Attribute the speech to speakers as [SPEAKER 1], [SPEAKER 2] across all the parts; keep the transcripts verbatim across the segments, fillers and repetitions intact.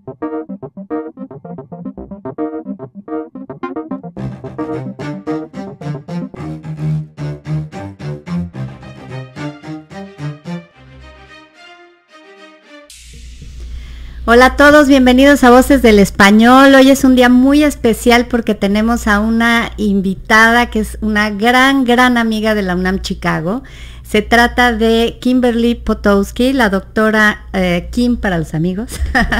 [SPEAKER 1] Hola a todos, bienvenidos a Voces del Español. Hoy es un día muy especial porque tenemos a una invitada que es una gran, gran amiga de la UNAM Chicago. Se trata de Kimberly Potowski, la doctora eh, Kim para los amigos.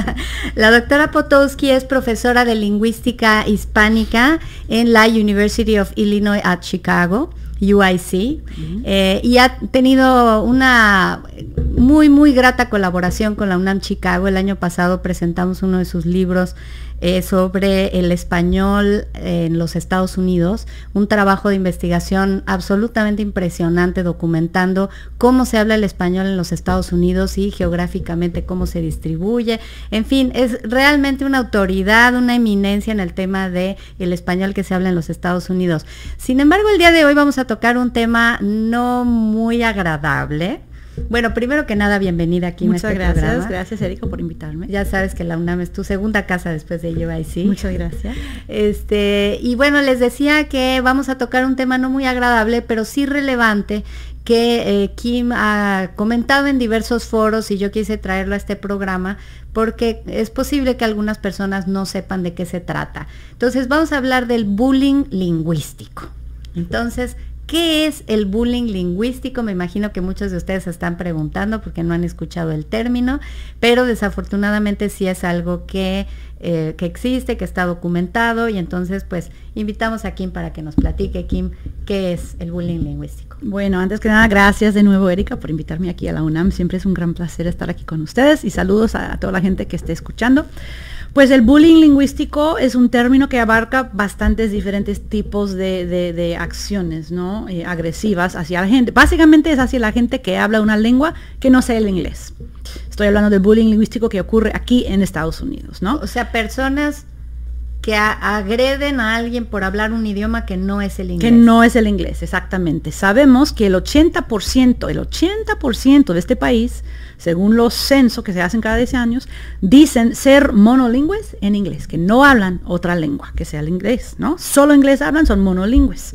[SPEAKER 1] La doctora Potowski es profesora de lingüística hispánica en la University of Illinois at Chicago, U I C, uh-huh. eh, y ha tenido una muy, muy grata colaboración con la UNAM Chicago. El año pasado presentamos uno de sus libros eh, sobre el español en los Estados Unidos, un trabajo de investigación absolutamente impresionante documentando cómo se habla el español en los Estados Unidos y geográficamente cómo se distribuye. En fin, es realmente una autoridad, una eminencia en el tema de el español que se habla en los Estados Unidos. Sin embargo, el día de hoy vamos a tocar un tema no muy agradable. Bueno, primero que nada, bienvenida aquí.
[SPEAKER 2] Muchas
[SPEAKER 1] en este
[SPEAKER 2] gracias,
[SPEAKER 1] programa.
[SPEAKER 2] gracias Erika por invitarme.
[SPEAKER 1] Ya sabes que la UNAM es tu segunda casa después de U I C.
[SPEAKER 2] Muchas gracias.
[SPEAKER 1] Este, y bueno, les decía que vamos a tocar un tema no muy agradable, pero sí relevante, que eh, Kim ha comentado en diversos foros y yo quise traerlo a este programa porque es posible que algunas personas no sepan de qué se trata. Entonces vamos a hablar del bullying lingüístico. Entonces, ¿qué es el bullying lingüístico? Me imagino que muchos de ustedes se están preguntando porque no han escuchado el término, pero desafortunadamente sí es algo que, eh, que existe, que está documentado, y entonces pues invitamos a Kim para que nos platique, Kim, ¿qué es el bullying lingüístico?
[SPEAKER 2] Bueno, antes que nada, gracias de nuevo Erika por invitarme aquí a la UNAM. Siempre es un gran placer estar aquí con ustedes y saludos a, a toda la gente que esté escuchando. Pues el bullying lingüístico es un término que abarca bastantes diferentes tipos de, de, de acciones, ¿no? Eh, agresivas hacia la gente. Básicamente es hacia la gente que habla una lengua que no sea el inglés. Estoy hablando del bullying lingüístico que ocurre aquí en Estados Unidos, ¿no?
[SPEAKER 1] O sea, personas que a- agreden a alguien por hablar un idioma que no es el inglés.
[SPEAKER 2] Que no es el inglés, exactamente. Sabemos que el ochenta por ciento, el ochenta por ciento de este país, según los censos que se hacen cada diez años, dicen ser monolingües en inglés, que no hablan otra lengua que sea el inglés, ¿no? Solo inglés hablan, son monolingües.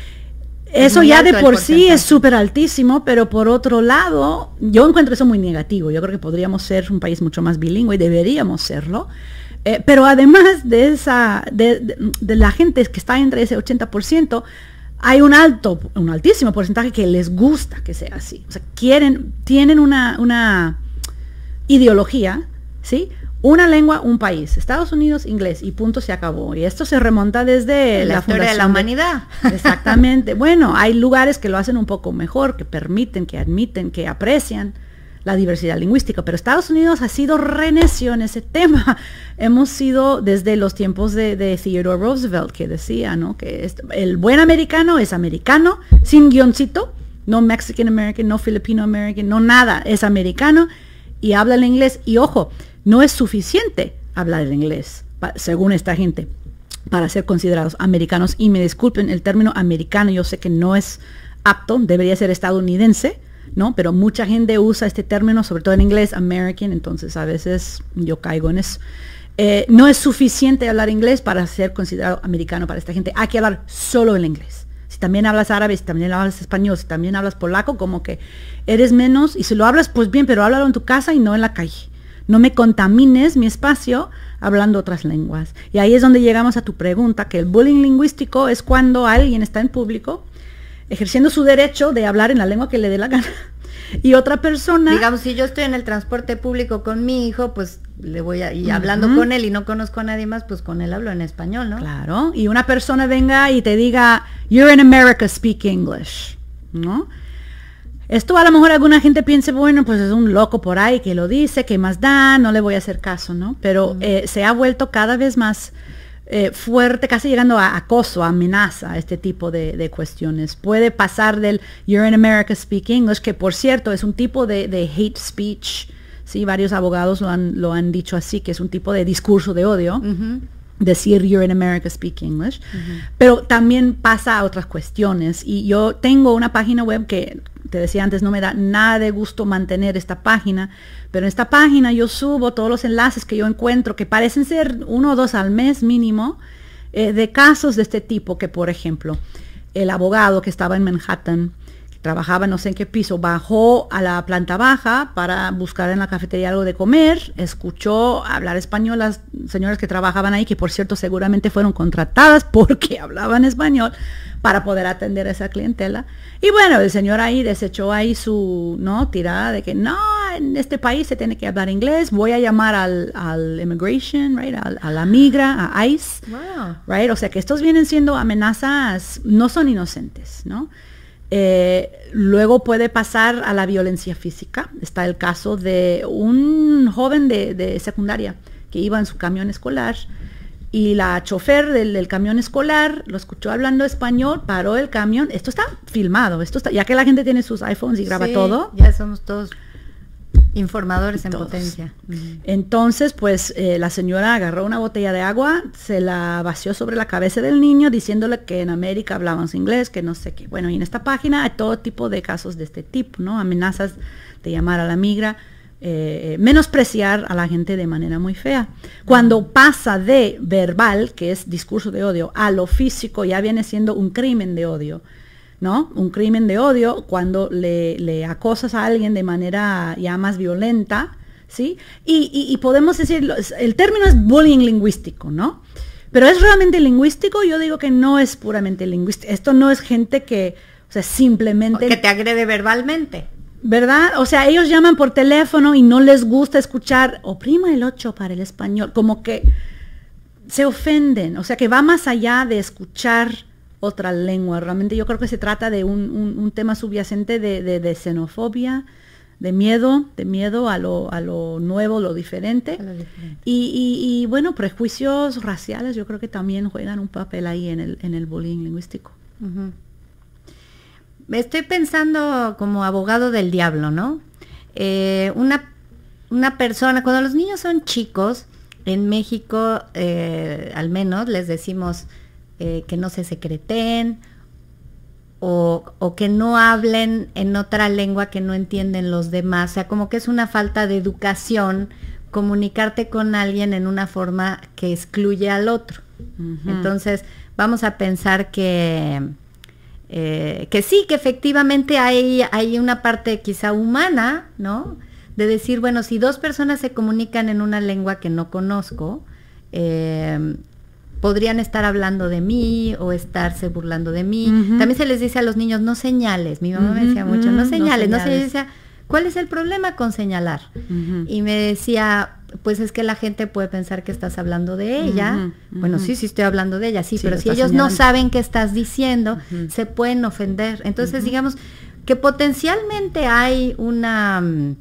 [SPEAKER 2] Eso ya de por sí es súper altísimo, pero por otro lado, yo encuentro eso muy negativo. Yo creo que podríamos ser un país mucho más bilingüe y deberíamos serlo. Eh, pero además de esa, de, de, de la gente que está entre ese ochenta por ciento, hay un alto, un altísimo porcentaje que les gusta que sea así. O sea, quieren, tienen una, una ideología, ¿sí? Una lengua, un país. Estados Unidos, inglés, y punto, se acabó. Y esto se remonta desde
[SPEAKER 1] la, la historia de la humanidad.
[SPEAKER 2] De, exactamente. Bueno, hay lugares que lo hacen un poco mejor, que permiten, que admiten, que aprecian la diversidad lingüística, pero Estados Unidos ha sido renecio en ese tema. Hemos sido desde los tiempos de, de Theodore Roosevelt, que decía, ¿no? Que es, el buen americano es americano, sin guioncito, no Mexican American, no Filipino American, no nada, es americano y habla el inglés. Y ojo, no es suficiente hablar el inglés, pa, según esta gente, para ser considerados americanos. Y me disculpen, el término americano yo sé que no es apto, debería ser estadounidense, ¿no? Pero mucha gente usa este término, sobre todo en inglés, American, entonces a veces yo caigo en eso. Eh, no es suficiente hablar inglés para ser considerado americano para esta gente. Hay que hablar solo el inglés. Si también hablas árabe, si también hablas español, si también hablas polaco, como que eres menos. Y si lo hablas, pues bien, pero háblalo en tu casa y no en la calle. No me contamines mi espacio hablando otras lenguas. Y ahí es donde llegamos a tu pregunta, que el bullying lingüístico es cuando alguien está en público ejerciendo su derecho de hablar en la lengua que le dé la gana. Y otra persona...
[SPEAKER 1] Digamos, si yo estoy en el transporte público con mi hijo, pues le voy a... Y hablando uh-huh. con él y no conozco a nadie más, pues con él hablo en español, ¿no?
[SPEAKER 2] Claro. Y una persona venga y te diga, you're in America, speak English, ¿no? Esto a lo mejor alguna gente piense, bueno, pues es un loco por ahí que lo dice, que más da, no le voy a hacer caso, ¿no? Pero uh-huh. eh, se ha vuelto cada vez más... Eh, fuerte, casi llegando a acoso, a amenaza, este tipo de, de cuestiones. Puede pasar del You're in America, speak English, que por cierto es un tipo de, de hate speech, ¿sí? Varios abogados lo han, lo han dicho así, que es un tipo de discurso de odio. Uh-huh. Decir You're in America, speak English. Uh-huh. Pero también pasa a otras cuestiones. Y yo tengo una página web que te decía antes, no me da nada de gusto mantener esta página, pero en esta página yo subo todos los enlaces que yo encuentro, que parecen ser uno o dos al mes mínimo, eh, de casos de este tipo, que por ejemplo, el abogado que estaba en Manhattan, trabajaba no sé en qué piso, bajó a la planta baja para buscar en la cafetería algo de comer, escuchó hablar español las señoras que trabajaban ahí, que por cierto seguramente fueron contratadas porque hablaban español para poder atender a esa clientela. Y bueno, el señor ahí desechó ahí su no tirada de que no, en este país se tiene que hablar inglés, voy a llamar al, al immigration, right, a, a la migra, a ICE, wow. Right, o sea que estos vienen siendo amenazas, no son inocentes, ¿no? Eh, luego puede pasar a la violencia física. Está el caso de un joven de, de secundaria que iba en su camión escolar y la chofer del, del camión escolar lo escuchó hablando español, paró el camión. Esto está filmado, esto está, ya que la gente tiene sus iPhones y graba
[SPEAKER 1] sí,
[SPEAKER 2] todo.
[SPEAKER 1] Ya somos todos informadores en
[SPEAKER 2] Todos.
[SPEAKER 1] potencia. Uh-huh.
[SPEAKER 2] Entonces, pues eh, la señora agarró una botella de agua, se la vació sobre la cabeza del niño, diciéndole que en América hablábamos inglés, que no sé qué. Bueno, y en esta página hay todo tipo de casos de este tipo, ¿no? Amenazas de llamar a la migra, eh, menospreciar a la gente de manera muy fea. Cuando uh-huh. pasa de verbal, que es discurso de odio, a lo físico, ya viene siendo un crimen de odio, ¿no? Un crimen de odio cuando le, le acosas a alguien de manera ya más violenta, ¿sí? Y, y, y podemos decir, el término es bullying lingüístico, ¿no? Pero es realmente lingüístico, yo digo que no es puramente lingüístico. Esto no es gente que, o sea, simplemente...
[SPEAKER 1] O que te agrede verbalmente.
[SPEAKER 2] ¿Verdad? O sea, ellos llaman por teléfono y no les gusta escuchar, oprima el ocho para el español, como que se ofenden, o sea, que va más allá de escuchar otra lengua. Realmente yo creo que se trata de un, un, un tema subyacente de, de, de xenofobia, de miedo, de miedo a lo, a lo nuevo, lo diferente. Lo diferente. Y, y, y bueno, prejuicios raciales yo creo que también juegan un papel ahí en el, en el bullying lingüístico.
[SPEAKER 1] Uh-huh. Estoy pensando como abogado del diablo, ¿no? Eh, una, una persona, cuando los niños son chicos, en México eh, al menos les decimos Eh, que no se secreten o, o que no hablen en otra lengua que no entienden los demás, o sea, como que es una falta de educación comunicarte con alguien en una forma que excluye al otro. Uh-huh. Entonces vamos a pensar que eh, que sí, que efectivamente hay, hay una parte quizá humana, ¿no? De decir, bueno, si dos personas se comunican en una lengua que no conozco, eh, podrían estar hablando de mí o estarse burlando de mí. Uh-huh. También se les dice a los niños, no señales. Mi mamá uh-huh, me decía mucho, no señales, no, no se decía, ¿cuál es el problema con señalar? Uh-huh. Y me decía, pues es que la gente puede pensar que estás hablando de ella. Uh-huh, uh-huh. Bueno, sí, sí estoy hablando de ella, sí, sí pero si ellos señalando. No saben qué estás diciendo, uh-huh. se pueden ofender. Entonces, uh-huh. digamos que potencialmente hay una...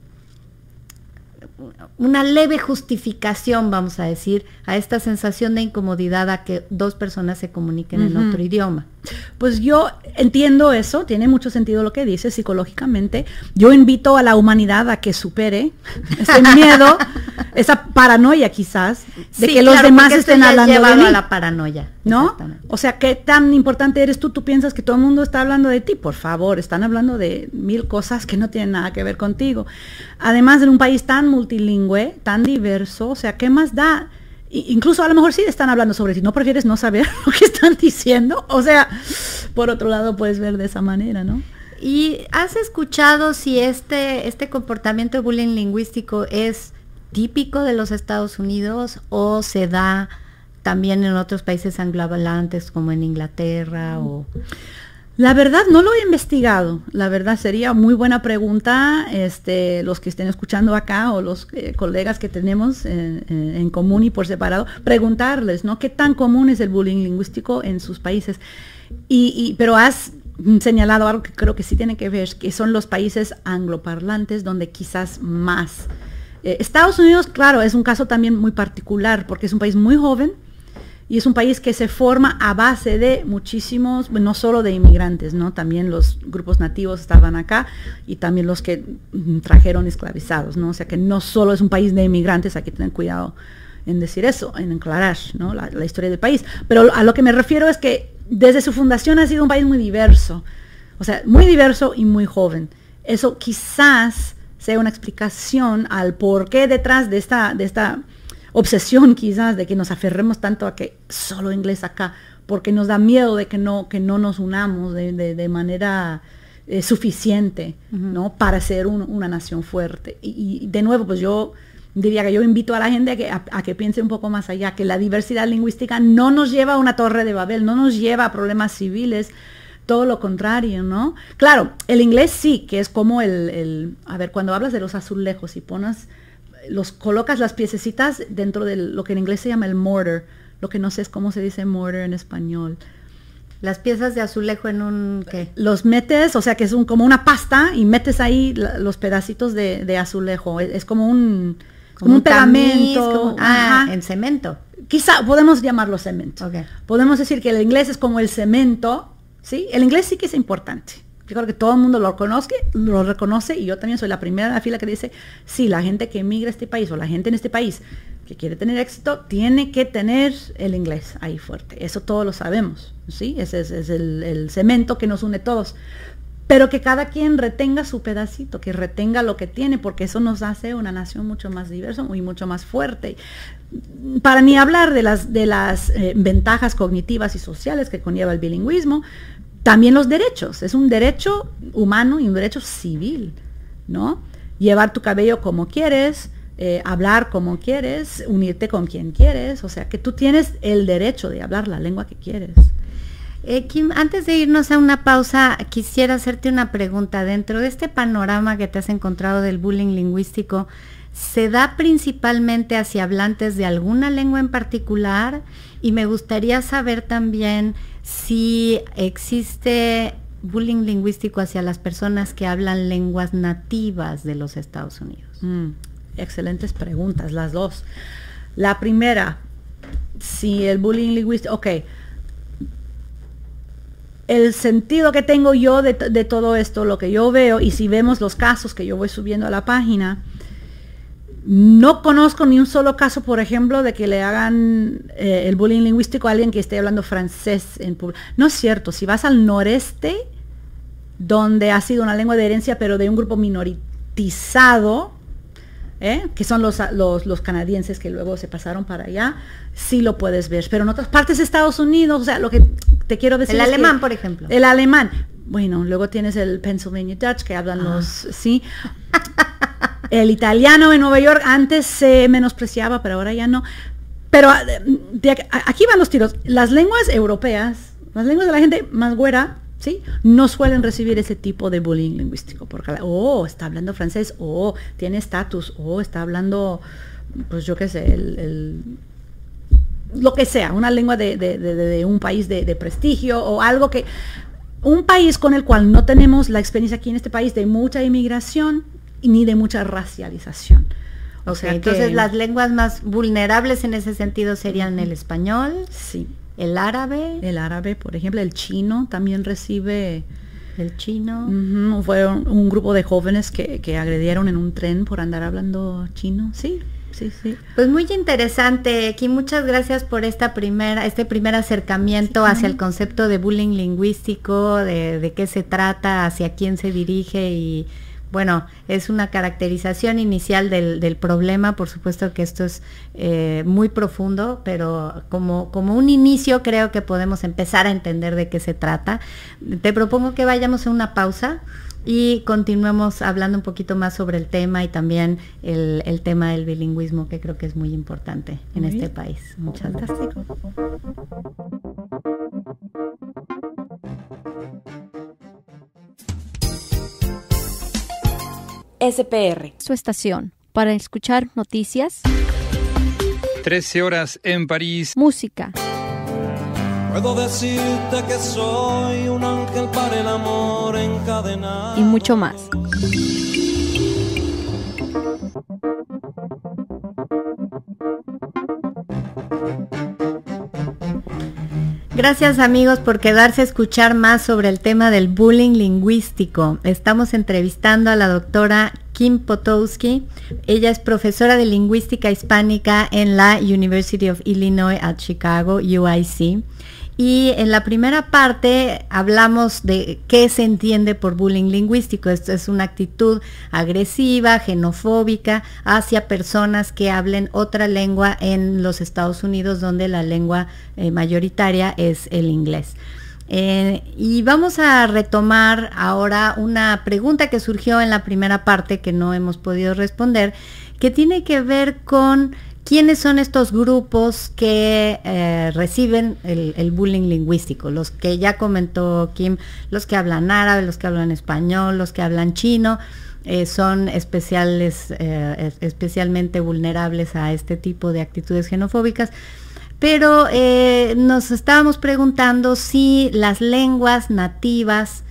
[SPEAKER 1] una leve justificación, vamos a decir, a esta sensación de incomodidad a que dos personas se comuniquen uh-huh. en otro idioma.
[SPEAKER 2] Pues yo entiendo eso, tiene mucho sentido lo que dice psicológicamente. Yo invito a la humanidad a que supere ese miedo, esa paranoia quizás, de sí, que los claro, demás estén hablando de mí.
[SPEAKER 1] A la paranoia,
[SPEAKER 2] ¿no? O sea, ¿qué tan importante eres tú? Tú piensas que todo el mundo está hablando de ti. Por favor, están hablando de mil cosas que no tienen nada que ver contigo. Además, en un país tan multilingüe, tan diverso, o sea, ¿qué más da? Incluso a lo mejor sí están hablando sobre ti, ¿no prefieres no saber lo que están diciendo? O sea, por otro lado puedes ver de esa manera, ¿no?
[SPEAKER 1] ¿Y has escuchado si este, este comportamiento de bullying lingüístico es típico de los Estados Unidos o se da también en otros países anglohablantes como en Inglaterra o...?
[SPEAKER 2] La verdad no lo he investigado, la verdad sería muy buena pregunta, este, los que estén escuchando acá o los eh, colegas que tenemos en, en, en común y por separado, preguntarles, ¿no? ¿Qué tan común es el bullying lingüístico en sus países? Y, y, pero has señalado algo que creo que sí tiene que ver, que son los países angloparlantes donde quizás más. Eh, Estados Unidos, claro, es un caso también muy particular porque es un país muy joven, y es un país que se forma a base de muchísimos, no solo de inmigrantes, ¿no? También los grupos nativos estaban acá y también los que trajeron esclavizados, ¿no? O sea que no solo es un país de inmigrantes, hay que tener cuidado en decir eso, en aclarar, ¿no? la, la historia del país. Pero a lo que me refiero es que desde su fundación ha sido un país muy diverso, o sea, muy diverso y muy joven. Eso quizás sea una explicación al por qué detrás de esta, de esta obsesión quizás de que nos aferremos tanto a que solo inglés acá, porque nos da miedo de que no, que no nos unamos de, de, de manera eh, suficiente, uh-huh. ¿no? Para ser un, una nación fuerte. Y, y de nuevo, pues yo diría que yo invito a la gente a que, a, a que piense un poco más allá, que la diversidad lingüística no nos lleva a una torre de Babel, no nos lleva a problemas civiles, todo lo contrario, ¿no? Claro, el inglés sí, que es como el, el a ver, cuando hablas de los azulejos y pones, los colocas las piececitas dentro de lo que en inglés se llama el mortar, lo que no sé es cómo se dice mortar en español.
[SPEAKER 1] Las piezas de azulejo en un, ¿qué?
[SPEAKER 2] Los metes, o sea que es un, como una pasta y metes ahí la, los pedacitos de, de azulejo, es, es como un, como, como un, un pegamento.
[SPEAKER 1] Tamiz, como, ah, en cemento.
[SPEAKER 2] Quizá podemos llamarlo cemento.
[SPEAKER 1] Okay.
[SPEAKER 2] Podemos decir que el inglés es como el cemento, ¿sí? El inglés sí que es importante. Yo creo que todo el mundo lo reconoce, lo reconoce y yo también soy la primera en la fila que dice, sí, la gente que emigra a este país o la gente en este país que quiere tener éxito tiene que tener el inglés ahí fuerte. Eso todos lo sabemos, ¿sí? Ese es, es el, el cemento que nos une todos. Pero que cada quien retenga su pedacito, que retenga lo que tiene, porque eso nos hace una nación mucho más diversa y mucho más fuerte. Para ni hablar de las, de las eh, ventajas cognitivas y sociales que conlleva el bilingüismo, también los derechos. Es un derecho humano y un derecho civil, ¿no? Llevar tu cabello como quieres, eh, hablar como quieres, unirte con quien quieres, o sea que tú tienes el derecho de hablar la lengua que quieres.
[SPEAKER 1] Eh, Kim, antes de irnos a una pausa, quisiera hacerte una pregunta. Dentro de este panorama que te has encontrado del bullying lingüístico, ¿se da principalmente hacia hablantes de alguna lengua en particular? Y me gustaría saber también si existe bullying lingüístico hacia las personas que hablan lenguas nativas de los Estados Unidos.
[SPEAKER 2] Mm, excelentes preguntas, las dos. La primera, si el bullying lingüístico, ok, el sentido que tengo yo de, de todo esto, lo que yo veo, y si vemos los casos que yo voy subiendo a la página, no conozco ni un solo caso, por ejemplo, de que le hagan eh, el bullying lingüístico a alguien que esté hablando francés en público. No es cierto, si vas al noreste, donde ha sido una lengua de herencia, pero de un grupo minoritizado, ¿eh? que son los, los, los canadienses que luego se pasaron para allá, sí lo puedes ver. Pero en otras partes de Estados Unidos, o sea, lo que te quiero decir
[SPEAKER 1] el
[SPEAKER 2] es
[SPEAKER 1] alemán,
[SPEAKER 2] que,
[SPEAKER 1] por ejemplo.
[SPEAKER 2] El alemán. Bueno, luego tienes el Pennsylvania Dutch, que hablan ah. los, sí. El italiano en Nueva York antes se menospreciaba, pero ahora ya no. Pero de, aquí van los tiros. Las lenguas europeas, las lenguas de la gente más güera, ¿sí? No suelen recibir ese tipo de bullying lingüístico. Porque, oh, está hablando francés, oh, tiene estatus, oh, está hablando, pues yo qué sé, el, el, lo que sea, una lengua de, de, de, de un país de, de prestigio o algo que... Un país con el cual no tenemos la experiencia aquí en este país de mucha inmigración ni de mucha racialización.
[SPEAKER 1] O okay, sea, entonces que, las lenguas más vulnerables en ese sentido serían el español,
[SPEAKER 2] sí,
[SPEAKER 1] el árabe,
[SPEAKER 2] el árabe, por ejemplo, el chino también recibe.
[SPEAKER 1] El chino.
[SPEAKER 2] Uh-huh, fue un, un grupo de jóvenes que, que agredieron en un tren por andar hablando chino, sí. Sí, sí.
[SPEAKER 1] Pues muy interesante, Kim, muchas gracias por esta primera, este primer acercamiento sí, hacia el concepto de bullying lingüístico, de, de qué se trata, hacia quién se dirige y bueno, es una caracterización inicial del, del problema. Por supuesto que esto es eh, muy profundo, pero como, como un inicio creo que podemos empezar a entender de qué se trata. Te propongo que vayamos a una pausa y continuemos hablando un poquito más sobre el tema y también el, el tema del bilingüismo, que creo que es muy importante en muy este bien. país. Muchas
[SPEAKER 2] Fantástico.
[SPEAKER 1] gracias.
[SPEAKER 3] S P R, su estación, para escuchar noticias,
[SPEAKER 4] trece horas en París,
[SPEAKER 3] música.
[SPEAKER 5] Puedo decirte que soy un ángel para el amor encadenado.
[SPEAKER 3] Y mucho más.
[SPEAKER 1] Gracias amigos por quedarse a escuchar más sobre el tema del bullying lingüístico. Estamos entrevistando a la doctora Kim Potowski. Ella es profesora de lingüística hispánica en la University of Illinois at Chicago, U I C. Y en la primera parte hablamos de qué se entiende por bullying lingüístico. Esto es una actitud agresiva, xenofóbica hacia personas que hablen otra lengua en los Estados Unidos, donde la lengua eh, mayoritaria es el inglés. Eh, y vamos a retomar ahora una pregunta que surgió en la primera parte que no hemos podido responder, que tiene que ver con ¿quiénes son estos grupos que eh, reciben el, el bullying lingüístico? Los que ya comentó Kim, los que hablan árabe, los que hablan español, los que hablan chino, eh, son especiales, eh, especialmente vulnerables a este tipo de actitudes xenofóbicas. Pero eh, nos estábamos preguntando si las lenguas nativas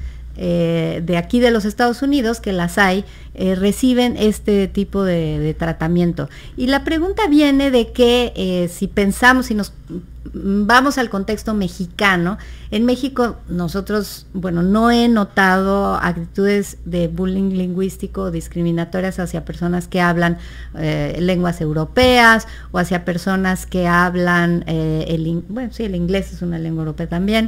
[SPEAKER 1] Eh, de aquí de los Estados Unidos, que las hay, eh, reciben este tipo de, de tratamiento. Y la pregunta viene de que eh, si pensamos, si nos vamos al contexto mexicano, en México nosotros, bueno, no he notado actitudes de bullying lingüístico discriminatorias hacia personas que hablan eh, lenguas europeas o hacia personas que hablan, eh, el, bueno, sí, el inglés es una lengua europea también,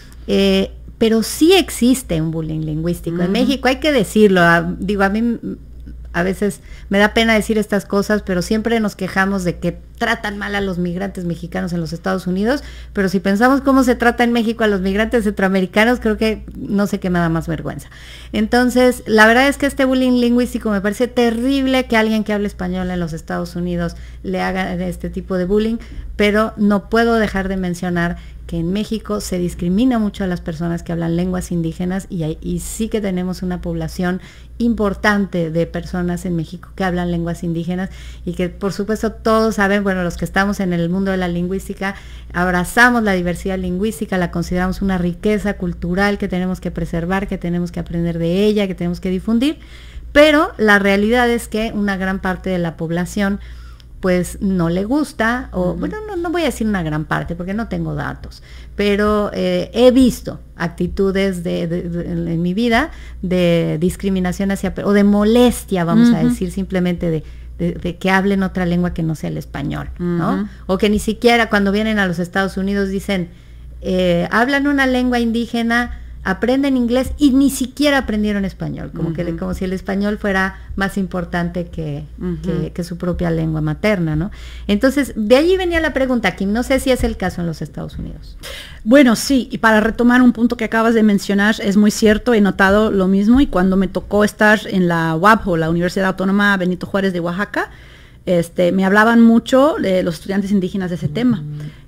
[SPEAKER 1] eh, pero sí existe un bullying lingüístico. Uh-huh. En México, hay que decirlo, a, digo, a mí a veces me da pena decir estas cosas, pero siempre nos quejamos de que tratan mal a los migrantes mexicanos en los Estados Unidos, pero si pensamos cómo se trata en México a los migrantes centroamericanos, creo que no sé qué me da más vergüenza. Entonces, la verdad es que este bullying lingüístico me parece terrible, que alguien que hable español en los Estados Unidos le haga este tipo de bullying, pero no puedo dejar de mencionar que en México se discrimina mucho a las personas que hablan lenguas indígenas y, hay, y sí que tenemos una población importante de personas en México que hablan lenguas indígenas y que por supuesto todos saben, bueno, los que estamos en el mundo de la lingüística, abrazamos la diversidad lingüística, la consideramos una riqueza cultural que tenemos que preservar, que tenemos que aprender de ella, que tenemos que difundir, pero la realidad es que una gran parte de la población pues no le gusta, o uh-huh. bueno, no, no voy a decir una gran parte porque no tengo datos, pero eh, he visto actitudes de, de, de, en, en mi vida de discriminación hacia, o de molestia, vamos uh-huh. a decir, simplemente de, de, de que hablen otra lengua que no sea el español, uh-huh. ¿no? O que ni siquiera cuando vienen a los Estados Unidos dicen, eh, hablan una lengua indígena, aprenden inglés y ni siquiera aprendieron español, como, uh-huh. que, como si el español fuera más importante que, uh-huh. que, que su propia lengua materna, ¿no? Entonces, de allí venía la pregunta, Kim, no sé si es el caso en los Estados Unidos.
[SPEAKER 2] Bueno, sí, y para retomar un punto que acabas de mencionar, es muy cierto, he notado lo mismo, y cuando me tocó estar en la U A P, la Universidad Autónoma Benito Juárez de Oaxaca, este, me hablaban mucho de los estudiantes indígenas de ese uh-huh. tema,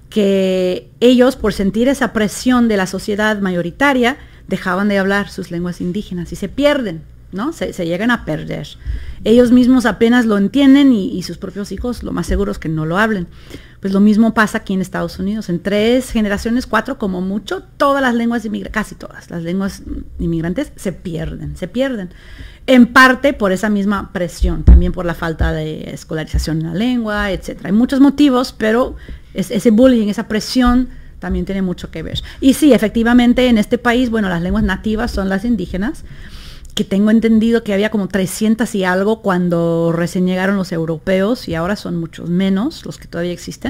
[SPEAKER 2] que ellos, por sentir esa presión de la sociedad mayoritaria, dejaban de hablar sus lenguas indígenas y se pierden, ¿no? Se, se llegan a perder. Ellos mismos apenas lo entienden y, y sus propios hijos lo más seguro es que no lo hablen. Pues lo mismo pasa aquí en Estados Unidos. En tres generaciones, cuatro como mucho, todas las lenguas inmigrantes, casi todas las lenguas inmigrantes se pierden, se pierden. En parte por esa misma presión, también por la falta de escolarización en la lengua, etcétera. Hay muchos motivos, pero es, ese bullying, esa presión también tiene mucho que ver. Y sí, efectivamente, en este país, bueno, las lenguas nativas son las indígenas, que tengo entendido que había como trescientas y algo cuando recién llegaron los europeos, y ahora son muchos menos los que todavía existen.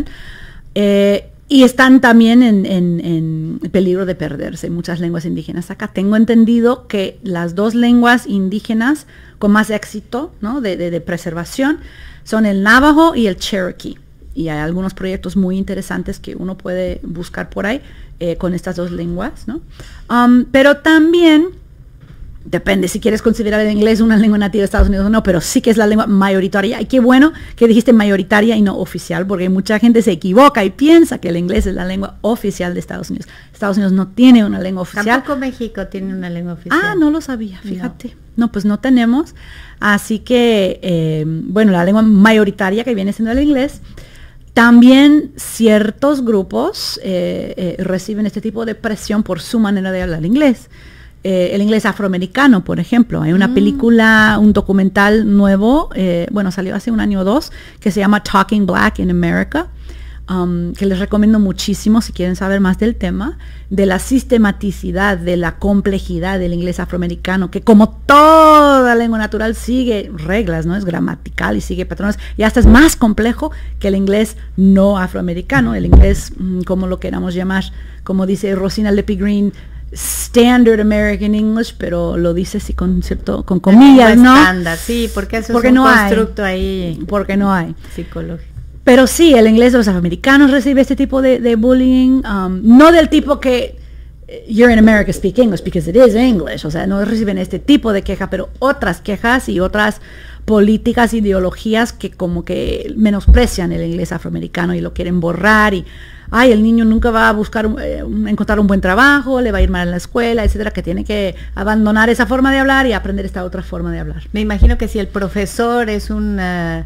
[SPEAKER 2] Eh, y están también en, en, en peligro de perderse muchas lenguas indígenas acá. Tengo entendido que las dos lenguas indígenas con más éxito, ¿no? de, de, de preservación son el návajo y el cherokee. Y hay algunos proyectos muy interesantes que uno puede buscar por ahí eh, con estas dos lenguas, ¿no? Um, pero también, depende si quieres considerar el inglés una lengua nativa de Estados Unidos o no, pero sí que es la lengua mayoritaria. Y qué bueno que dijiste mayoritaria y no oficial, porque mucha gente se equivoca y piensa que el inglés es la lengua oficial de Estados Unidos. Estados Unidos no tiene una lengua oficial.
[SPEAKER 1] Tampoco México tiene una lengua oficial.
[SPEAKER 2] Ah, no lo sabía, fíjate. No, no pues no tenemos. Así que, eh, bueno, la lengua mayoritaria que viene siendo el inglés. También ciertos grupos eh, eh, reciben este tipo de presión por su manera de hablar inglés. Eh, el inglés afroamericano, por ejemplo. Hay una mm. película, un documental nuevo, eh, bueno, salió hace un año o dos, que se llama Talking Black in America. um, que les recomiendo muchísimo si quieren saber más del tema, de la sistematicidad, de la complejidad del inglés afroamericano, que como toda lengua natural sigue reglas, ¿no? Es gramatical y sigue patrones, y hasta es más complejo que el inglés no afroamericano, el inglés, como lo queramos llamar, como dice Rosina Lepi Green, Standard American English, pero lo dice así con cierto, con comillas, ¿no?
[SPEAKER 1] Estándar, sí, porque eso
[SPEAKER 2] porque
[SPEAKER 1] es un
[SPEAKER 2] no
[SPEAKER 1] constructo
[SPEAKER 2] hay,
[SPEAKER 1] ahí.
[SPEAKER 2] Porque no hay.
[SPEAKER 1] Psicológico.
[SPEAKER 2] Pero sí, el inglés de los afroamericanos recibe este tipo de, de bullying, um, no del tipo que you're in America, speak English because it is English, o sea, no reciben este tipo de queja, pero otras quejas y otras políticas, ideologías que como que menosprecian el inglés afroamericano y lo quieren borrar y ay, el niño nunca va a buscar eh, encontrar un buen trabajo, le va a ir mal en la escuela, etcétera, que tiene que abandonar esa forma de hablar y aprender esta otra forma de hablar.
[SPEAKER 1] Me imagino que si el profesor es un uh,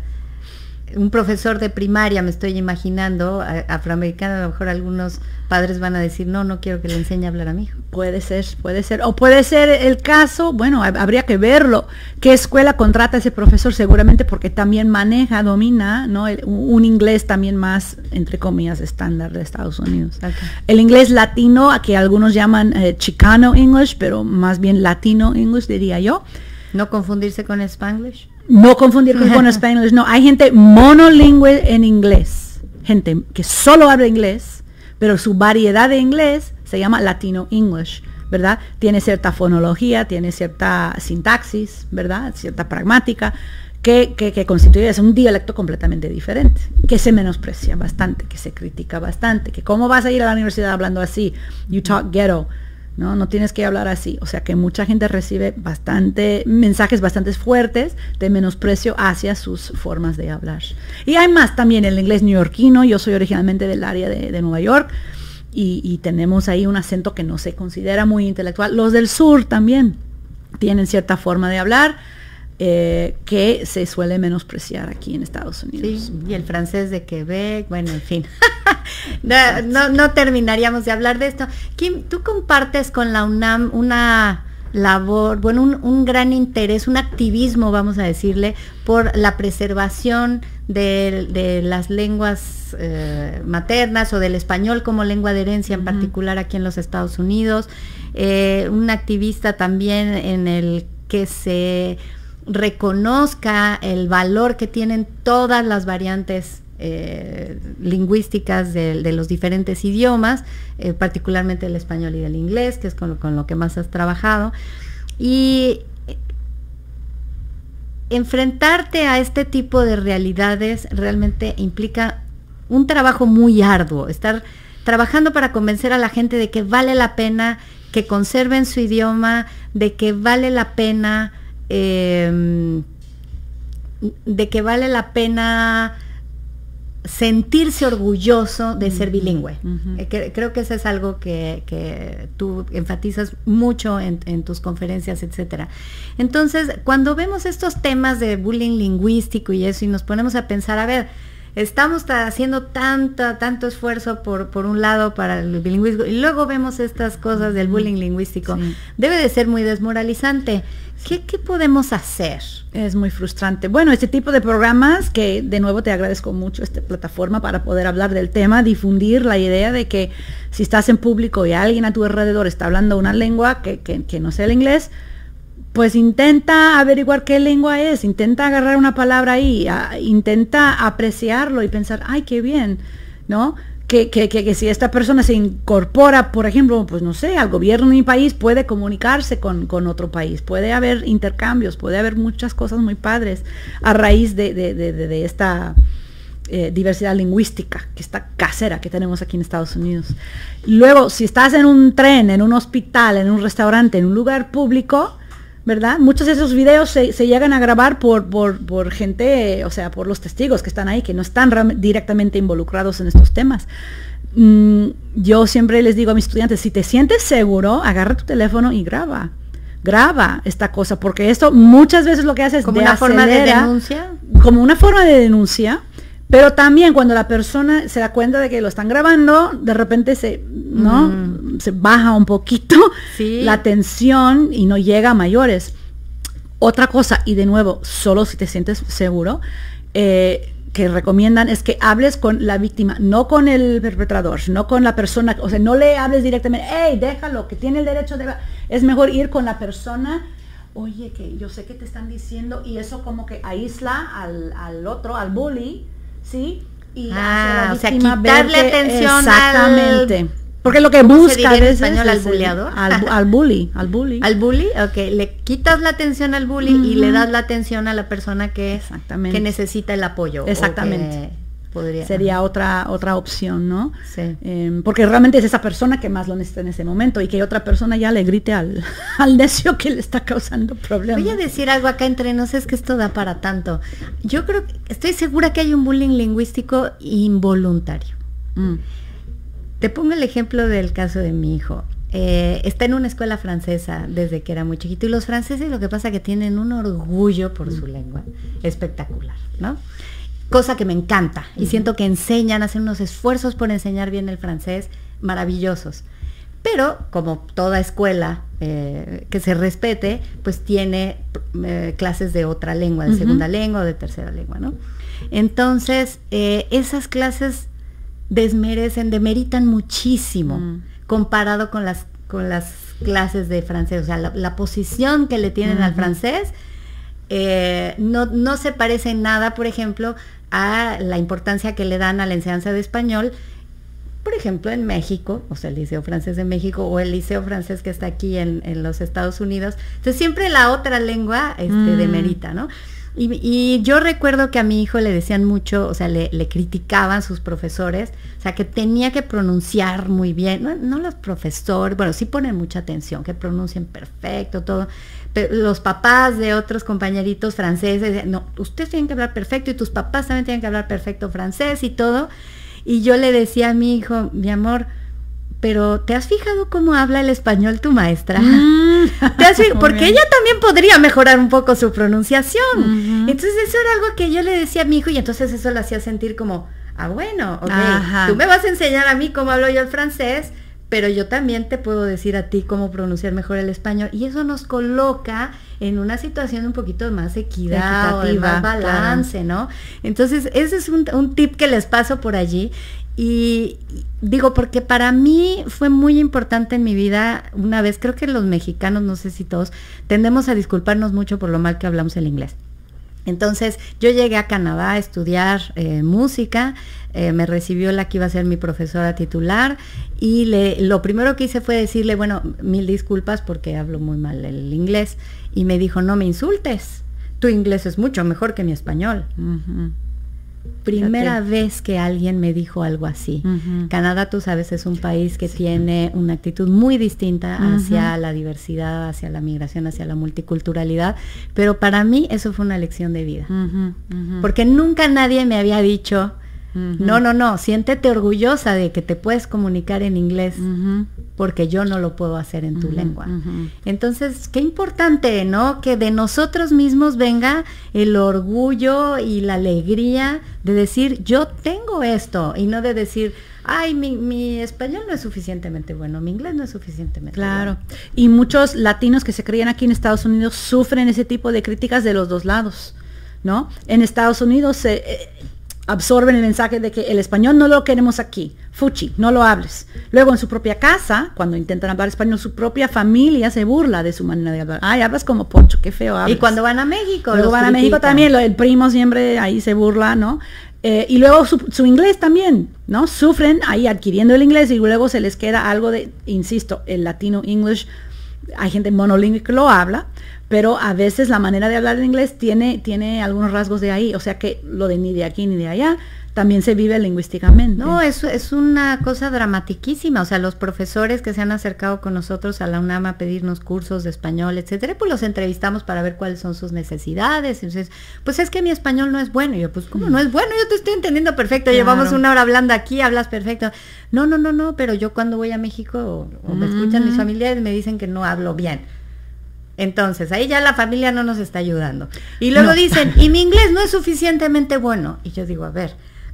[SPEAKER 1] un profesor de primaria, me estoy imaginando, afroamericano, a lo mejor algunos padres van a decir, no, no quiero que le enseñe a hablar a mi hijo.
[SPEAKER 2] Puede ser, puede ser. O puede ser el caso, bueno, habría que verlo. ¿Qué escuela contrata a ese profesor? Seguramente porque también maneja, domina, ¿no? El, un inglés también más, entre comillas, estándar de Estados Unidos. Okay. El inglés latino, a que algunos llaman eh, Chicano English, pero más bien Latino English, diría yo.
[SPEAKER 1] No confundirse con Spanglish.
[SPEAKER 2] No confundir con, con Spanglish, no. Hay gente monolingüe en inglés, gente que solo habla inglés, pero su variedad de inglés se llama Latino English, ¿verdad? Tiene cierta fonología, tiene cierta sintaxis, ¿verdad? Cierta pragmática, que, que, que constituye es un dialecto completamente diferente, que se menosprecia bastante, que se critica bastante, que cómo vas a ir a la universidad hablando así, you talk ghetto, ¿no? No tienes que hablar así. O sea que mucha gente recibe bastante mensajes bastante fuertes de menosprecio hacia sus formas de hablar. Y hay más también el inglés neoyorquino. Yo soy originalmente del área de, de Nueva York y, y tenemos ahí un acento que no se considera muy intelectual. Los del sur también tienen cierta forma de hablar eh, que se suele menospreciar aquí en Estados Unidos.
[SPEAKER 1] Sí, y el francés de Quebec, bueno, en fin. No, no, no terminaríamos de hablar de esto. Kim, tú compartes con la UNAM una labor, bueno, un, un gran interés, un activismo, vamos a decirle, por la preservación de, de las lenguas eh, maternas o del español como lengua de herencia, en uh-huh. particular aquí en los Estados Unidos. Eh, un activista también en el que se reconozca el valor que tienen todas las variantes Eh, lingüísticas de, de los diferentes idiomas, eh, particularmente el español y el inglés, que es con lo, con lo que más has trabajado. Y eh, enfrentarte a este tipo de realidades realmente implica un trabajo muy arduo, estar trabajando para convencer a la gente de que vale la pena que conserven su idioma, de que vale la pena, eh, de que vale la pena sentirse orgulloso de ser bilingüe. Uh-huh. eh, que, creo que eso es algo que, que tú enfatizas mucho en, en tus conferencias, etcétera. Entonces, cuando vemos estos temas de bullying lingüístico y eso, y nos ponemos a pensar, a ver, estamos haciendo tanto, tanto esfuerzo por, por un lado para el bilingüismo, y luego vemos estas cosas del bullying lingüístico, sí. Debe de ser muy desmoralizante. ¿Qué, ¿Qué podemos hacer?
[SPEAKER 2] Es muy frustrante. Bueno, este tipo de programas, que de nuevo te agradezco mucho esta plataforma para poder hablar del tema, difundir la idea de que si estás en público y alguien a tu alrededor está hablando una lengua que, que, que no sea el inglés, pues intenta averiguar qué lengua es, intenta agarrar una palabra ahí, a, intenta apreciarlo y pensar, ay, qué bien, ¿no? Que, que, que, que si esta persona se incorpora, por ejemplo, pues no sé, al gobierno de mi país, puede comunicarse con, con otro país, puede haber intercambios, puede haber muchas cosas muy padres a raíz de, de, de, de, de esta eh, diversidad lingüística, que está casera que tenemos aquí en Estados Unidos. Luego, si estás en un tren, en un hospital, en un restaurante, en un lugar público, ¿verdad? Muchos de esos videos se, se llegan a grabar por, por, por gente, o sea, por los testigos que están ahí, que no están directamente involucrados en estos temas. Mm, yo siempre les digo a mis estudiantes, si te sientes seguro, agarra tu teléfono y graba. Graba esta cosa, porque esto muchas veces lo que hace es
[SPEAKER 1] como una forma de denuncia.
[SPEAKER 2] Como una forma de denuncia. Pero también cuando la persona se da cuenta de que lo están grabando, de repente se, ¿no? Mm. se baja un poquito sí. la tensión y no llega a mayores. Otra cosa, y de nuevo, solo si te sientes seguro, eh, que recomiendan es que hables con la víctima, no con el perpetrador, no con la persona, o sea, no le hables directamente, hey, déjalo, que tiene el derecho de... Es mejor ir con la persona, oye, que yo sé que te están diciendo, y eso como que aísla al, al otro, al bully, ¿sí? Y
[SPEAKER 1] ah,
[SPEAKER 2] hace
[SPEAKER 1] o sea,
[SPEAKER 2] a la víctima
[SPEAKER 1] quitarle
[SPEAKER 2] ver que,
[SPEAKER 1] atención
[SPEAKER 2] exactamente.
[SPEAKER 1] al...
[SPEAKER 2] Porque lo que
[SPEAKER 1] ¿Cómo se
[SPEAKER 2] busca
[SPEAKER 1] diría en
[SPEAKER 2] a veces
[SPEAKER 1] español, al
[SPEAKER 2] es el-
[SPEAKER 1] buleador?
[SPEAKER 2] al, al bully, al bully.
[SPEAKER 1] Al bully, ok, le quitas la atención al bully y
[SPEAKER 2] Ujú.
[SPEAKER 1] le das la atención a la persona que,
[SPEAKER 2] Exactamente.
[SPEAKER 1] que necesita el apoyo. o
[SPEAKER 2] Exactamente.
[SPEAKER 1] que podría,
[SPEAKER 2] Sería otra otra opción, ¿no?
[SPEAKER 1] Sí.
[SPEAKER 2] Eh, porque realmente es esa persona que más lo necesita en ese momento y que otra persona ya le grite al, al necio que le está causando problemas.
[SPEAKER 1] Voy a decir algo acá entre nos, es que esto da para tanto. Yo creo, estoy segura que hay un bullying lingüístico involuntario.
[SPEAKER 2] Mm.
[SPEAKER 1] Te pongo el ejemplo del caso de mi hijo. Eh, está en una escuela francesa desde que era muy chiquito y los franceses lo que pasa es que tienen un orgullo por su lengua espectacular, ¿no? Cosa que me encanta y siento que enseñan, hacen unos esfuerzos por enseñar bien el francés maravillosos. Pero como toda escuela eh, que se respete, pues tiene eh, clases de otra lengua, de
[SPEAKER 2] Ujú.
[SPEAKER 1] segunda lengua o de tercera lengua, ¿no? Entonces, eh, esas clases desmerecen, demeritan muchísimo
[SPEAKER 2] Mm.
[SPEAKER 1] comparado con las, con las clases de francés. O sea, la, la posición que le tienen al
[SPEAKER 2] Ujú.
[SPEAKER 1] francés eh, no, no se parece en nada, por ejemplo, a la importancia que le dan a la enseñanza de español, por ejemplo, en México, o sea, el Liceo Francés de México o el Liceo Francés que está aquí en, en los Estados Unidos. Entonces, siempre la otra lengua este,
[SPEAKER 2] Mm.
[SPEAKER 1] demerita, ¿no? Y, y yo recuerdo que a mi hijo le decían mucho, o sea, le, le criticaban sus profesores, o sea, que tenía que pronunciar muy bien, no, no los profesores, bueno, sí ponen mucha atención, que pronuncien perfecto, todo, pero los papás de otros compañeritos franceses, decían, no, ustedes tienen que hablar perfecto y tus papás también tienen que hablar perfecto francés y todo, y yo le decía a mi hijo, mi amor, pero ¿te has fijado cómo habla el español tu maestra?
[SPEAKER 2] Mm.
[SPEAKER 1] ¿Te has fijado?
[SPEAKER 2] Muy
[SPEAKER 1] Porque
[SPEAKER 2] bien.
[SPEAKER 1] ella también podría mejorar un poco su pronunciación.
[SPEAKER 2] Ujú.
[SPEAKER 1] Entonces eso era algo que yo le decía a mi hijo y entonces eso lo hacía sentir como, ah, bueno, ok,
[SPEAKER 2] Ajá.
[SPEAKER 1] tú me vas a enseñar a mí cómo hablo yo el francés, pero yo también te puedo decir a ti cómo pronunciar mejor el español. Y eso nos coloca en una situación un poquito más equidad, o de
[SPEAKER 2] Equitativa,
[SPEAKER 1] más balance, ¿no? Entonces ese es un, un tip que les paso por allí. Y digo, porque para mí fue muy importante en mi vida, una vez, creo que los mexicanos, no sé si todos, tendemos a disculparnos mucho por lo mal que hablamos el inglés. Entonces, yo llegué a Canadá a estudiar eh, música, eh, me recibió la que iba a ser mi profesora titular y le, lo primero que hice fue decirle, bueno, mil disculpas porque hablo muy mal el inglés. Y me dijo, no me insultes, tu inglés es mucho mejor que mi español.
[SPEAKER 2] Ujú.
[SPEAKER 1] Primera
[SPEAKER 2] Fíjate.
[SPEAKER 1] vez que alguien me dijo algo así.
[SPEAKER 2] Ujú.
[SPEAKER 1] Canadá, tú sabes, es un país que tiene una actitud muy distinta hacia
[SPEAKER 2] Ujú.
[SPEAKER 1] la diversidad, hacia la migración, hacia la multiculturalidad, pero para mí eso fue una lección de vida.
[SPEAKER 2] Ujú, ujú.
[SPEAKER 1] Porque nunca nadie me había dicho,
[SPEAKER 2] Ujú.
[SPEAKER 1] no, no, no, siéntete orgullosa de que te puedes comunicar en inglés,
[SPEAKER 2] Ujú.
[SPEAKER 1] porque yo no lo puedo hacer en tu
[SPEAKER 2] Ujú,
[SPEAKER 1] lengua.
[SPEAKER 2] ujú.
[SPEAKER 1] Entonces, qué importante, ¿no? Que de nosotros mismos venga el orgullo y la alegría de decir, yo tengo esto, y no de decir, ay, mi, mi español no es suficientemente bueno, mi inglés no es suficientemente
[SPEAKER 2] Claro.
[SPEAKER 1] bueno.
[SPEAKER 2] Y muchos latinos que se crían aquí en Estados Unidos sufren ese tipo de críticas de los dos lados, ¿no? En Estados Unidos se eh, absorben el mensaje de que el español no lo queremos aquí, fuchi, no lo hables. Luego en su propia casa, cuando intentan hablar español, su propia familia se burla de su manera de hablar. Ay, hablas como Poncho, qué feo hablas.
[SPEAKER 1] Y cuando van a México,
[SPEAKER 2] Luego
[SPEAKER 1] los
[SPEAKER 2] van a México
[SPEAKER 1] critican.
[SPEAKER 2] también, lo- el primo siempre ahí se burla, ¿no? Eh, y luego su, su inglés también, ¿no? Sufren ahí adquiriendo el inglés y luego se les queda algo de, insisto, el latino English, hay gente monolingüe que lo habla, pero a veces la manera de hablar en inglés tiene, tiene algunos rasgos de ahí, o sea que lo de ni de aquí ni de allá también se vive lingüísticamente.
[SPEAKER 1] No, es, es una cosa dramatiquísima. O sea, los profesores que se han acercado con nosotros a la UNAM a pedirnos cursos de español, etcétera, pues los entrevistamos para ver cuáles son sus necesidades. Entonces, pues es que mi español no es bueno. Y yo, pues, ¿cómo no es bueno? Yo te estoy entendiendo perfecto.
[SPEAKER 2] Claro.
[SPEAKER 1] Llevamos una hora hablando aquí, hablas perfecto. No, no, no, no, pero yo cuando voy a México o, o me escuchan mis
[SPEAKER 2] Ujú.
[SPEAKER 1] familiares me dicen que no hablo bien. Entonces, ahí ya la familia no nos está ayudando. Y luego
[SPEAKER 2] No.
[SPEAKER 1] dicen, y mi inglés no es suficientemente bueno. Y yo digo, a ver,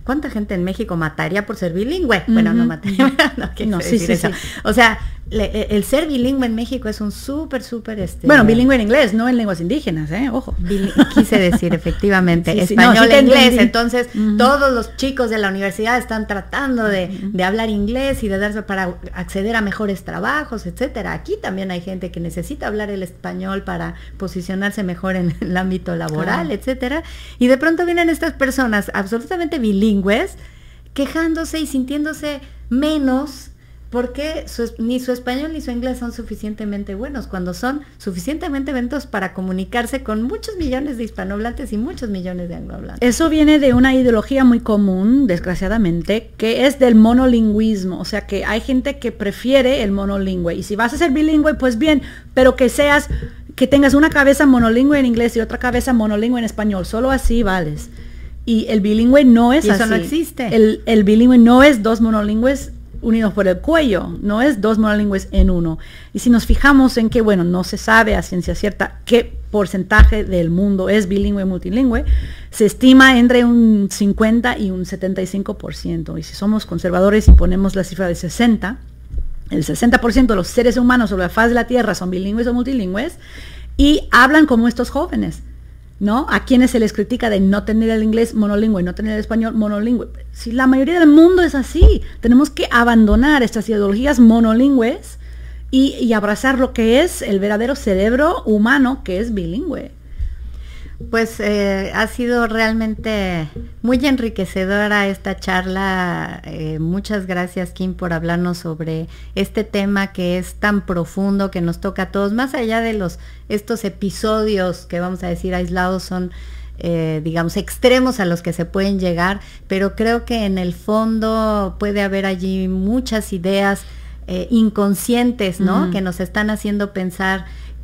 [SPEAKER 1] ¿cuánta gente en México mataría por ser bilingüe? Uh-huh. Bueno, no mataría, no,
[SPEAKER 2] no sí, sí, sí.
[SPEAKER 1] O sea, le, el ser bilingüe en México es un súper, súper... Este,
[SPEAKER 2] bueno, bilingüe en inglés, no en lenguas indígenas, ¿eh? Ojo.
[SPEAKER 1] Bil, quise decir, efectivamente, sí,
[SPEAKER 2] sí,
[SPEAKER 1] español
[SPEAKER 2] no, sí
[SPEAKER 1] e inglés.
[SPEAKER 2] Entendí.
[SPEAKER 1] Entonces, uh-huh. todos los chicos de la universidad están tratando de, uh-huh. de hablar inglés y de darse para acceder a mejores trabajos, etcétera. Aquí también hay gente que necesita hablar el español para posicionarse mejor en el ámbito laboral, ah. etcétera. Y de pronto vienen estas personas absolutamente bilingües quejándose y sintiéndose menos porque su, ni su español ni su inglés son suficientemente buenos, cuando son suficientemente buenos para comunicarse con muchos millones de hispanohablantes y muchos millones de anglohablantes.
[SPEAKER 2] Eso viene de una ideología muy común, desgraciadamente, que es del monolingüismo, o sea que hay gente que prefiere el monolingüe, y si vas a ser bilingüe, pues bien, pero que seas, que tengas una cabeza monolingüe en inglés y otra cabeza monolingüe en español, solo así vales. Y el bilingüe no es
[SPEAKER 1] y eso
[SPEAKER 2] así.
[SPEAKER 1] no existe.
[SPEAKER 2] El, el bilingüe no es dos monolingües unidos por el cuello, no es dos monolingües en uno. Y si nos fijamos en que, bueno, no se sabe a ciencia cierta qué porcentaje del mundo es bilingüe y multilingüe, se estima entre un cincuenta y un setenta y cinco por ciento. Y si somos conservadores y ponemos la cifra de sesenta, el sesenta por ciento de los seres humanos sobre la faz de la Tierra son bilingües o multilingües y hablan como estos jóvenes, ¿no? A quienes se les critica de no tener el inglés monolingüe y no tener el español monolingüe. Si la mayoría del mundo es así, tenemos que abandonar estas ideologías monolingües y, y abrazar lo que es el verdadero cerebro humano, que es bilingüe.
[SPEAKER 1] Pues eh, ha sido realmente muy enriquecedora esta charla. Eh, muchas gracias, Kim, por hablarnos sobre este tema que es tan profundo, que nos toca a todos, más allá de los estos episodios que vamos a decir aislados, son eh, digamos extremos a los que se pueden llegar, pero creo que en el fondo puede haber allí muchas ideas eh, inconscientes, ¿no? Mm. Que nos están haciendo pensar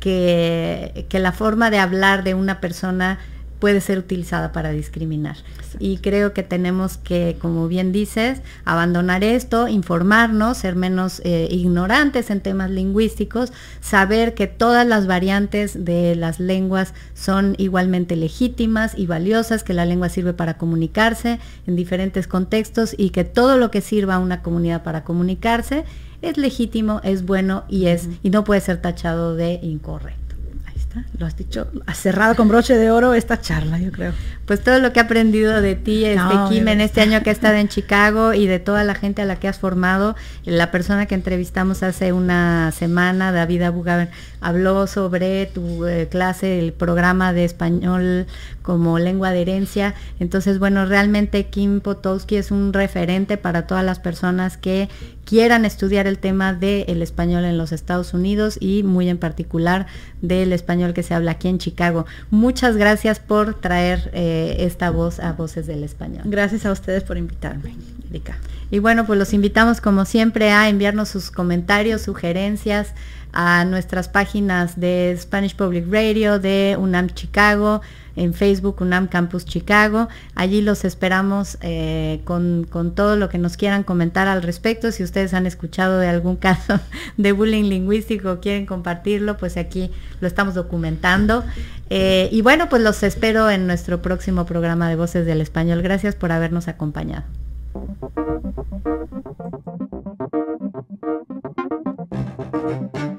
[SPEAKER 1] Que, que la forma de hablar de una persona puede ser utilizada para discriminar. Exacto. Y creo que tenemos que, como bien dices, abandonar esto, informarnos, ser menos eh, ignorantes en temas lingüísticos, saber que todas las variantes de las lenguas son igualmente legítimas y valiosas, que la lengua sirve para comunicarse en diferentes contextos y que todo lo que sirva a una comunidad para comunicarse es legítimo, es bueno y es uh-huh. y no puede ser tachado de incorrecto.
[SPEAKER 2] Ahí está, lo has dicho, has cerrado con broche de oro esta charla, yo creo.
[SPEAKER 1] Pues todo lo que he aprendido de ti, este
[SPEAKER 2] no,
[SPEAKER 1] Kim, en este año que has estado en Chicago y de toda la gente a la que has formado. La persona que entrevistamos hace una semana, David Abugaber, habló sobre tu eh, clase, el programa de español como lengua de herencia. Entonces, bueno, realmente Kim Potowski es un referente para todas las personas que quieran estudiar el tema del español en los Estados Unidos y muy en particular del español que se habla aquí en Chicago. Muchas gracias por traer eh, esta voz a Voces del Español.
[SPEAKER 2] Gracias a ustedes por invitarme, Erika.
[SPEAKER 1] Y bueno, pues los invitamos como siempre a enviarnos sus comentarios, sugerencias a nuestras páginas de Spanish Public Radio, de UNAM Chicago, en Facebook UNAM Campus Chicago. Allí los esperamos eh, con, con todo lo que nos quieran comentar al respecto. Si ustedes han escuchado de algún caso de bullying lingüístico o quieren compartirlo, pues aquí lo estamos documentando. Eh, y bueno, pues los espero en nuestro próximo programa de Voces del Español. Gracias por habernos acompañado. Thank you.